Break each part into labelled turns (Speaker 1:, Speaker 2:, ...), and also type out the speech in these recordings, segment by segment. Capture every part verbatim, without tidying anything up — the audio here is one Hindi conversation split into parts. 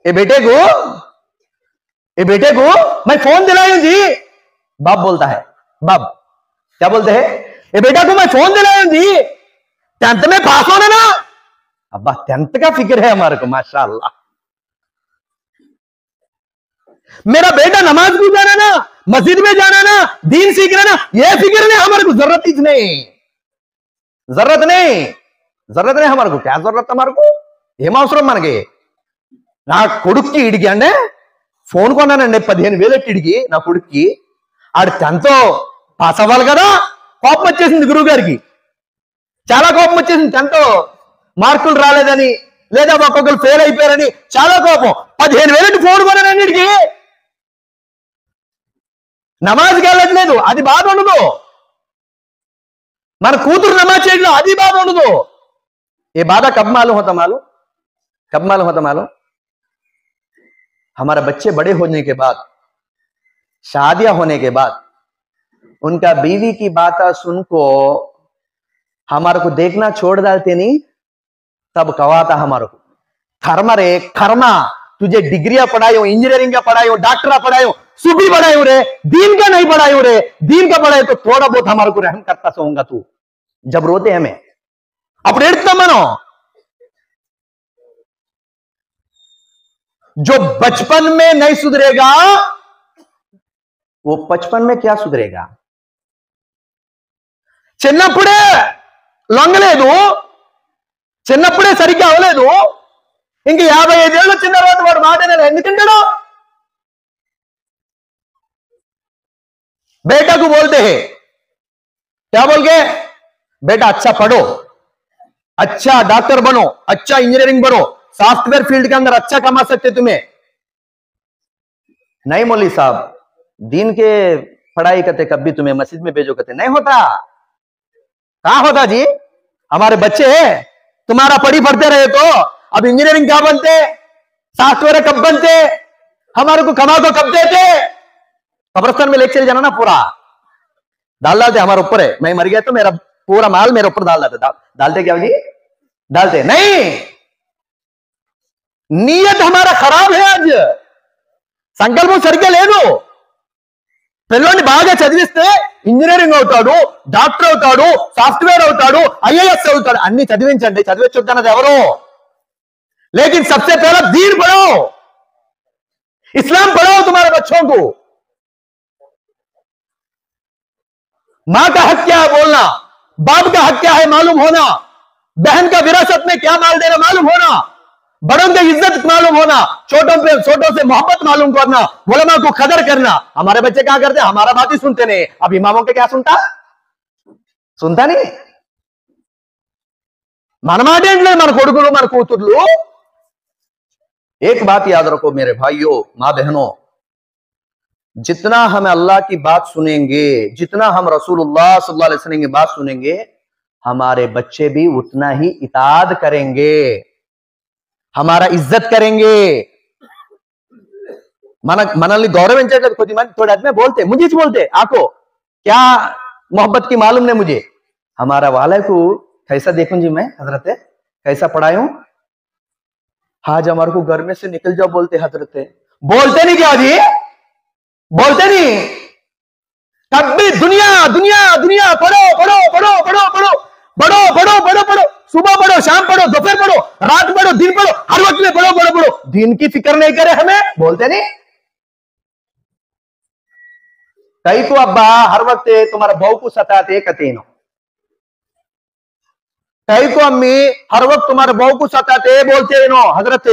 Speaker 1: ए बेटे को ए बेटे को मैं फोन दिलाऊं जी। बाप बोलता है, बाप क्या बोलते हैं, ए बेटा को मैं फोन दिलाऊं जी, टेंथ में पास होने ना। अब्बा टेंथ का फिक्र है हमारे को, माशाअल्लाह। मेरा बेटा नमाज भी जाना ना, मस्जिद में जाना ना, दीन सीखना ना, ये फिक्र नहीं हमारे को, जरूरत ही नहीं, जरूरत नहीं, जरूरत नहीं हमारे को। क्या जरूरत हमारे को, ఏం అవసరం మనకి? నా కొడుక్కి ఇడికి అంటే ఫోన్ కొన్నానండి పదిహేను వేలు ఇడికి నా కొడుక్కి, ఆడు టెన్త్ పాస్ అవ్వాలి కదా. కోపం వచ్చేసింది గురువు గారికి, చాలా కోపం వచ్చేసింది. టెన్త్ మార్కులు రాలేదని, లేదా ఒక్కొక్కరు ఫెయిల్ అయిపోయారని చాలా కోపం. పదిహేను వేలు ఫోన్ కొన్నానండి ఇడికి, నమాజ్కి వెళ్ళట్లేదు, అది బాధ ఉండదు. మన కూతురు నమాజ్ చేయడం, అది బాధ ఉండదు. ये बाधा कब मालूम होता, मालूम कब मालूम होता मालूम हमारे बच्चे बड़े होने के बाद, शादियां होने के बाद, उनका बीवी की बात सुन को हमारे को देखना छोड़ डालते नहीं, तब कवाता हमारे को कर्मा रे कर्मा, तुझे डिग्रियां पढ़ाई हो, इंजीनियरिंग का पढ़ाई हो, डॉक्टर पढ़ाई हो, सुबह पढ़ाई हो रे, दीन का नहीं पढ़ाई हो रे, दीन का पढ़ाई तो थोड़ा बहुत हमारे को रहम करता सोऊंगा तू। जब रोते हमें अब रेड़ता मानो, जो बचपन में नहीं सुधरेगा वो बचपन में क्या सुधरेगा? చిన్నప్పుడే లొంగలేదు, చిన్నప్పుడే సరిగ్గా అవలేదు, ఇంక యాభై ఐదేళ్ళు వచ్చిన తర్వాత వాడు మాట ఎందుకంటాడు? बेटा को बोलते हैं क्या बोल के, बेटा अच्छा पढ़ो, अच्छा डॉक्टर बनो, अच्छा इंजीनियरिंग बनो, सॉफ्टवेयर फील्ड के अंदर अच्छा कमा सकते तुम्हें। नहीं मौलवी साहब, दीन के पढ़ाई करते कभी तुम्हें मस्जिद में भेजो करते नहीं होता। कहां होता जी? हमारे बच्चे तुम्हारा पढ़ी पढ़ते रहे तो अब इंजीनियरिंग क्या बनते, सॉफ्टवेयर कब बनते, हमारे को कमा को कब देते? कब्रिस्तान में लेक्चर जाना ना, पूरा डाल डालते हमारे ऊपर है, मैं मर गया तो मेरा पूरा माल मेरे ऊपर डाल डालते, डालते क्या जी? डालते नहीं। नीयत हमारा खराब है, आज సంకల్పం సరిగ్గా లేదు. పిల్లోని బాగా చదివిస్తే ఇంజనీరింగ్ అవుతాడు, డాక్టర్ అవుతాడు, సాఫ్ట్వేర్ అవుతాడు, ఐఏఎస్ అవుతాడు, అన్ని చదివించండి, చదివించుంటున్నది ఎవరు? लेकिन सबसे पहला दीन पढ़ाओ, इस्लाम पढ़ाओ तुम्हारे बच्चों को। मां का हक क्या है बोलना, बाप का हक क्या है मालूम होना, बहन का विरासत में क्या माल देना मालूम होना, बड़ों की इज्जत मालूम होना, छोटों पे छोटों से मोहब्बत मालूम करना, उलमा को कदर करना। हमारे बच्चे क्या करते हैं? हमारा बात ही सुनते नहीं। अब इमामों के क्या सुनता सुनता नहीं। मन माटे मन कोडुकुलु मन कूतुर्लु। एक बात याद रखो मेरे भाइयों, मां बहनों, जितना हम अल्लाह की बात सुनेंगे, जितना हम रसूलुल्लाह सल्लल्लाहु अलैहि वसल्लम की बात सुनेंगे, हमारे बच्चे भी उतना ही इताअत करेंगे, हमारा इज्जत करेंगे। मन मनल्ని गौरविంచట్లేదు కొద్ది మంది, थोड़े आदमी बोलते, मुझे बोलते, आपको क्या मोहब्बत की मालूम नहीं मुझे, हमारा वाले को कैसा देखूं जी मैं, हजरत कैसा पढ़ाऊं, आज हमारे को घर में से निकल जाओ बोलते, हजरत बोलते नहीं क्या जी, बोलते नहीं। कभी दुनिया दुनिया दुनिया पढ़ो पढ़ो पढ़ो पढ़ो पढ़ो पढ़ो पढ़ो पढ़ो पढ़ो, सुबह पढ़ो, शाम पढ़ो, दोपहर पढ़ो, रात पढ़ो, दिन पढ़ो, हर वक्त में पढ़ो पढ़ो पढ़ो, दिन की फिक्र नहीं करे हमें, बोलते नहीं। कई को अब्बा हर वक्त तुम्हारा बहू को सताते कतीनो, कई को अम्मी हर वक्त तुम्हारे बहू को सताते बोलते नो, हजरत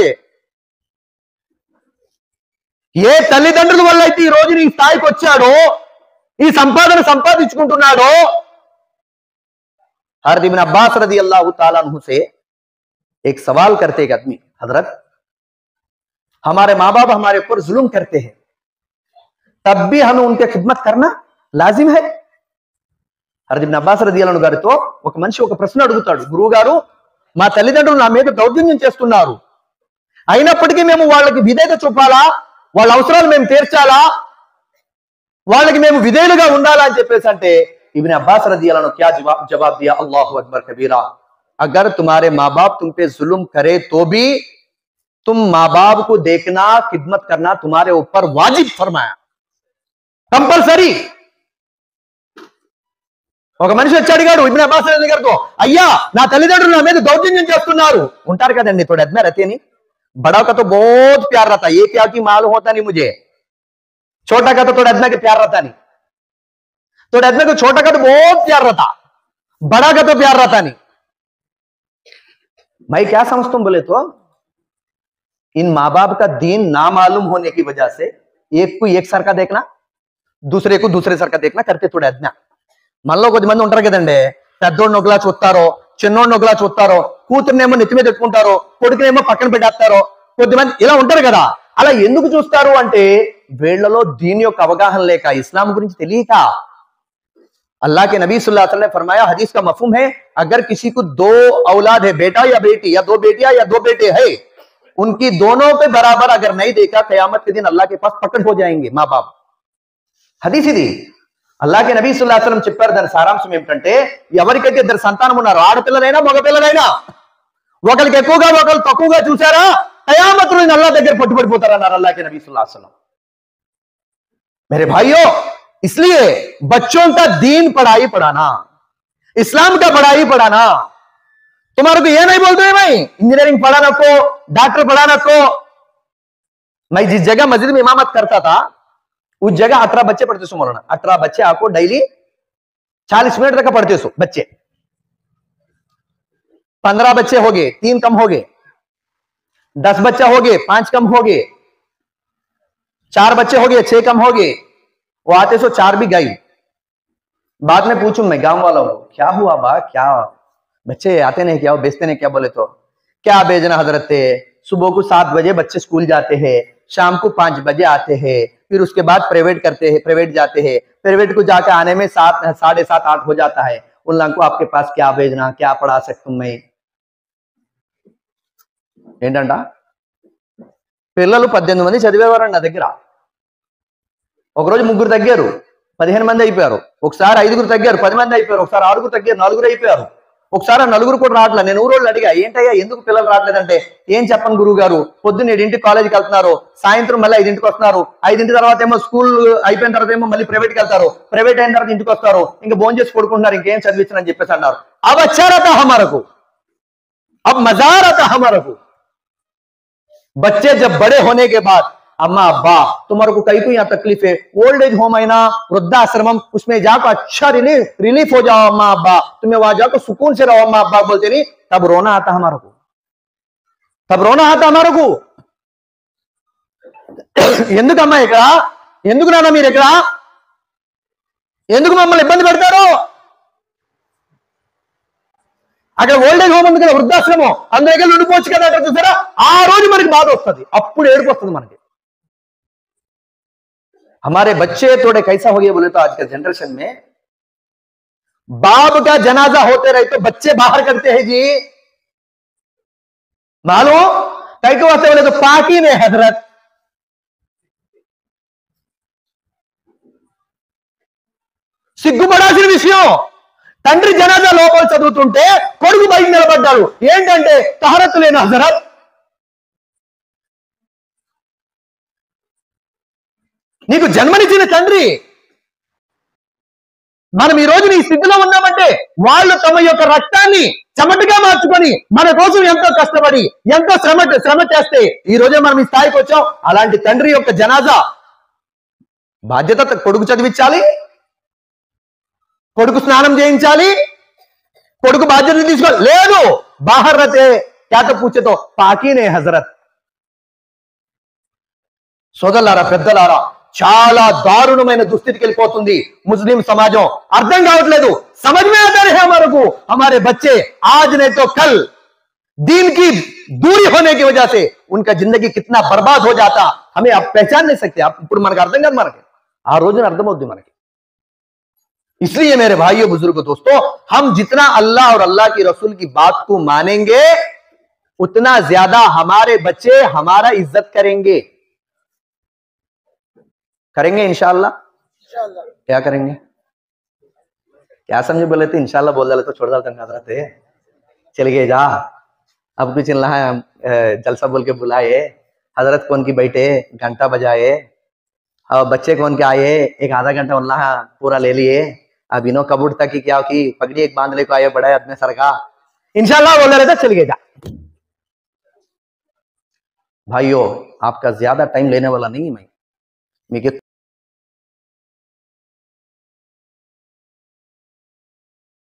Speaker 1: ఏ తల్లిదండ్రుల వల్ల అయితే ఈ రోజు నీ స్థాయికి వచ్చాడో, ఈ సంపాదన సంపాదించుకుంటున్నాడో। हज़रत इब्न अब्बास रज़ी अल्लाह ताला अन्हु से एक सवाल करते एक आदमी, हजरत हमारे माँ बाप हमारे ऊपर जुल्म करते हैं, तब भी हमें उनकी खिदमत करना लाजिम है? हज़रत इब्न अब्बास रज़ी अल्लाह గారితో ఒక మనిషి ఒక ప్రశ్న అడుగుతాడు, గురువు గారు మా తల్లిదండ్రులు నా మీద దౌర్జన్యం చేస్తున్నారు, అయినప్పటికీ మేము వాళ్ళకి విధేయత చూపాలా, వాళ్ళ అవసరాలు మేము తీర్చాలా, వాళ్ళకి మేము విధేయులుగా ఉండాలా అని చెప్పేసి అంటే इब्न अब्बास रज़ी अल्लाह अन्हु क्या जवाब जवाब दिया, अल्लाहु अकबर कबीरा, अगर तुम्हारे माँ बाप तुम पे जुल्म करे तो भी तुम माँ बाप को देखना, खिदमत करना तुम्हारे ऊपर वाजिब फरमाया, कंपल्सरी। ఒక మనిషి వచ్చి అడిగాడు ఇబ్న్ అబ్బాస్ దగ్గరకు, అయ్యా నా తల్లిదండ్రులు నా మీద దౌర్జన్యం చేస్తున్నారు. ఉంటారు కదండి थोड़े अदना रहते नहीं, बड़ा का तो बहुत प्यार रहता, ये क्या की मालूम होता नहीं मुझे, छोटा का तो थोड़ा अदना के प्यार रहता नहीं, थोड़े अदना को छोटा का तो बहुत प्यार रहता, बड़ा का तो प्यार रहता नहीं। मैं क्या समझता हूं बोले तो, इन माँ बाप का दीन ना मालूम होने की वजह से एक को एक सर का देखना, दूसरे को दूसरे सर का देखना करते थोड़े अदना। మనలో కొద్దిమంది ఉంటారు కదండి, పెద్దోడిని ఒకలా చూస్తారో, చిన్నోడిని ఒకలా చూస్తారో, కూతురునేమో నెత్తి మీద పెట్టుకుంటారో, కొడుకునేమో పక్కన పెట్టేస్తారో, కొద్దిమంది ఇలా ఉంటారు కదా. అలా ఎందుకు చూస్తారు అంటే వీళ్ళలో దీని యొక్క అవగాహన లేక, ఇస్లాం గురించి తెలియక। अल्लाह के नबी सल्लल्लाहु अलैहि वसल्लम ने फरमाया, हदीस का मफहूम है, अगर किसी को दो औलाद है, बेटा या बेटी, या दो बेटियां या दो बेटे है, उनकी दोनों पे बराबर अगर नहीं देखा, कयामत के दिन अल्लाह के पास पकड़ हो जाएंगे माँ बाप। హదీస్ ఇది అల్లాహ్ కే నబీ సల్లల్లాహు అలైహి వసల్లం చెప్పారు। దాని సారాంశం ఏమిటంటే, ఎవరికైతే ఇద్దరు సంతానం ఉన్నారో, ఆడపిల్లలైనా మగపిల్లలైనా, ఒకరికి ఎక్కువగా ఒకరు తక్కువగా చూసారా, కయామత్ రోజున అల్లాహ్ దగ్గర పట్టుబడిపోతారన్నారు అల్లాహ్ కే నబీ సల్లల్లాహు अलैहि वसल्लम। मेरे भाइयों, इसलिए बच्चों का दीन पढ़ाई पढ़ाना, इस्लाम का पढ़ाई पढ़ाना। तुम्हारे को ये नहीं बोलते हैं भाई इंजीनियरिंग पढ़ाना को, डॉक्टर पढ़ाना को। मैं जिस जगह मस्जिद में इमामत करता था, उस जगह अठारह बच्चे पढ़ते सो मौलाना, अठारह बच्चे आपको डेली चालीस मिनट तक पढ़ते सो बच्चे। पंद्रह बच्चे हो गए, तीन कम हो गए, दस बच्चा हो गए, पांच कम हो गए, चार बच्चे हो गए, छह कम हो गए, वो आते सो चार भी गई। बाद में पूछूं मैं गांव वालों को, क्या हुआ बा, क्या बच्चे आते नहीं, क्या बेचते नहीं क्या? बोले तो क्या भेजना हजरत, सुबह को सात बजे बच्चे स्कूल जाते हैं, शाम को पांच बजे आते हैं, फिर उसके बाद प्राइवेट करते हैं, प्राइवेट जाते हैं, प्राइवेट को जाकर आने में सात साढ़े सात आठ हो जाता है। उन लोगों को आपके पास क्या भेजना, क्या पढ़ा सकता हूं मैं? ఏంటంట పిల్లలు పద్దెనిమిది మంది చదివేవారండి నా దగ్గర। ఒకరోజు ముగ్గురు తగ్గారు, పదిహేను మంది అయిపోయారు, ఒకసారి ఐదుగురు తగ్గారు, పది మంది అయిపోయారు, ఒకసారి ఆరుగురు తగ్గారు, నలుగురు అయిపోయారు, ఒకసారి నలుగురు కూడా రావట్లేదు। నేను ఊరోళ్ళు అడిగా, ఏంటయ్యా ఎందుకు పిల్లలు రావట్లేదంటే, ఏం చెప్పను గురువు గారు, పొద్దున్న ఏడింటికి కాలేజీకి వెళ్తున్నారు, సాయంత్రం మళ్ళీ ఐదింటికి వస్తున్నారు, ఐదింటి తర్వాత ఏమో స్కూల్ అయిపోయిన తర్వాత ఏమో మళ్ళీ ప్రైవేట్కి వెళ్తారు, ప్రైవేట్ అయిన తర్వాత ఇంటికి వస్తారు, ఇంకా భోజనం చేసి పడుకుంటున్నారు, ఇంకేం చదివించనని చెప్పేసి అన్నారు। अब अच्छा रहता हमारे को, अब मजा आता हमारे को। बच्चे जब बड़े होने के बाद, अम्मा अब्बा तुम्हारे को कहीं को यहाँ तकलीफ है, ओल्ड एज होम है ना, वृद्धाश्रम, उसमें जाकर अच्छा रिलीफ रिलीफ हो जाओ अम्मा अब्बा, तुम्हें वहां जाकर सुकून से रहो अम्मा अब्बा बोलते नहीं, तब रोना आता हमारे को, तब रोना आता हमारे को। ఎందుకమ్మా ఇక్కడ, ఎందుకు నాన్న మీరు ఇక్కడ, ఎందుకు మమ్మల్ని ఇబ్బంది పెడతారు? అక్కడ ఓల్డేజ్ హోమ్ ఉంది కదా, వృద్ధాశ్రమం, అందులో ఉండిపోవచ్చు కదా అక్కడ, చూసారా? ఆ రోజు మనకి బాధ వస్తుంది, అప్పుడు ఏడుపు వస్తుంది మనకి। हमारे बच्चे थोड़े कैसा हो गए बोले तो, आजकल जनरेशन में बाप का जनाजा होते रहे तो बच्चे बाहर करते हैं जी, मालूम कई को वास्ते बोले तो पाकी ने हजरत, సిగ్గుపడాల్సిన విషయం। తండ్రి జనాజా లోపల చదువుతుంటే కొడుకు బయట నిలబడ్డాడు, ఏంటంటే తహరత్ లేని హజరత్, నీకు జన్మనిచ్చిన తండ్రి, మనం ఈ రోజు నీ స్థితిలో ఉన్నామంటే వాళ్ళు తమ యొక్క రక్తాన్ని చెమటగా మార్చుకొని మన కోసం ఎంతో కష్టపడి ఎంతో శ్రమ శ్రమ చేస్తే ఈ రోజే మనం ఈ స్థాయికి వచ్చాం। అలాంటి తండ్రి యొక్క జనాజా బాధ్యత కొడుకు చదివించాలి, కొడుకు స్నానం చేయించాలి, కొడుకు బాధ్యత తీసుకోవాలి। లేదు బాహర్ రతే క్యాతో పూచేతో పాకీనే హజరత్। సోదరులారా, పెద్దలారా, చాలా దారుణమైన దుస్థితికి వెళ్ళిపోతుంది ముస్లిం సమాజం, అర్థం కావట్లేదు। समझ में आता है हमारे को, हमारे बच्चे आज नहीं तो कल दीन की दूरी होने की वजह से उनका जिंदगी कितना बर्बाद हो जाता, हमें आप पहचान नहीं सकते। आप ఇప్పుడు మనకు అర్థం కాదు, మనకి ఆ రోజున అర్థమవుతుంది మనకి। इसलिए मेरे भाइयों बुजुर्गों दोस्तों, हम जितना अल्लाह और अल्लाह की रसूल की बात को मानेंगे उतना ज्यादा हमारे बच्चे हमारा इज्जत करेंगे, करेंगे इंशाअल्लाह। क्या करेंगे, क्या समझे बोले तो इंशाअल्लाह बोल डाले तो छोड़ डालते हैं, चल गए जा। अब कुछ चिल्ला जलसा बोल के बुलाए, हजरत कौन की बैठे, घंटा बजाए, और बच्चे कौन के आए, एक आधा घंटा अल्लाह पूरा ले लिए। अब इनो कबूर तक की क्या की पगड़ी एक बांध ले को आए, बड़ा अपने सर का इंशाल्लाह बोल रहे थे, चल गए जा। भाइयों आपका ज्यादा टाइम लेने वाला नहीं मैं, मैं